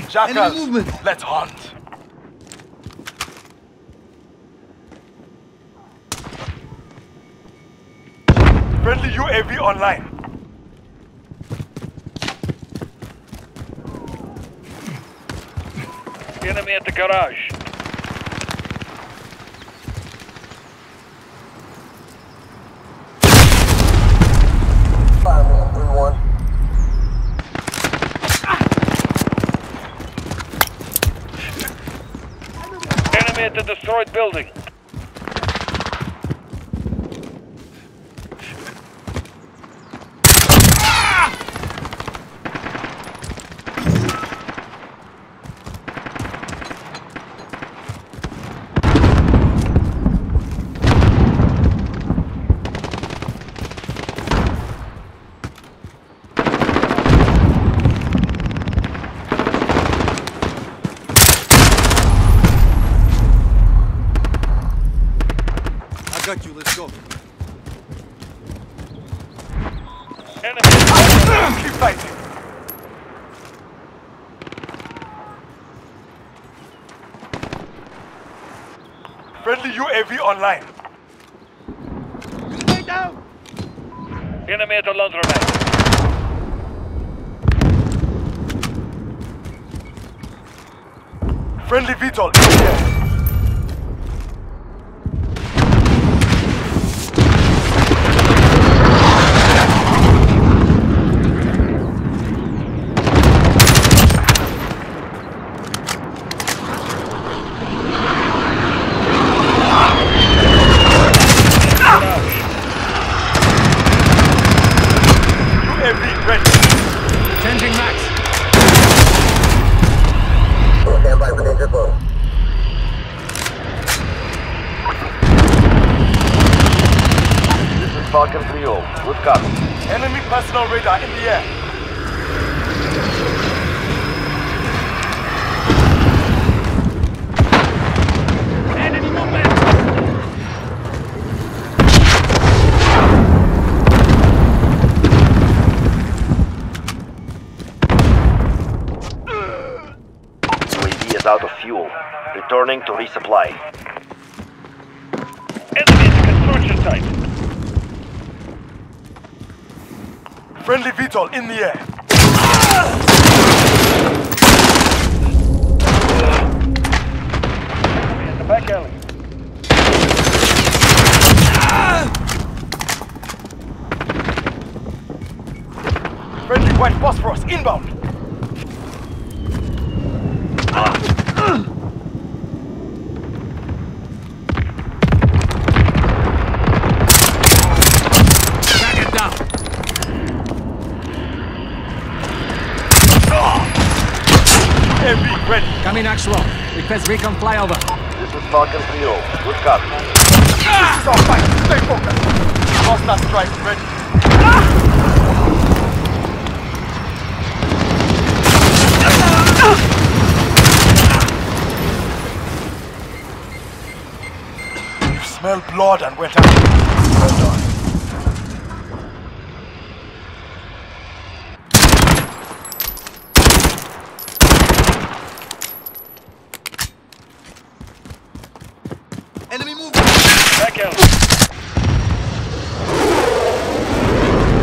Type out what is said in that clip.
Jackal, Enemy movement. let's hunt. Friendly UAV online. Enemy at the garage. Enemy at the destroyed building. Got you, let's go. Enemy. Keep fighting. Friendly UAV online. Stay down! Enemy at the laundromat. Friendly VTOL in the air. Changing max. Stand by for danger close. This is Falcon 3-0. Good copy. Enemy personal radar in the air. Enemy movement. UAV is out of fuel. Returning to resupply. Enemy at the construction site. Friendly VTOL in the air. Enemy at the back alley. Friendly white phosphorus inbound. Target down. UAV ready. Coming actual. Request recon flyover. This is Falcon 3-0. Good copy. This is our fight. Stay focused. Hostile strike ready. You smell blood and wet out. Well done. Enemy movement. Back alley.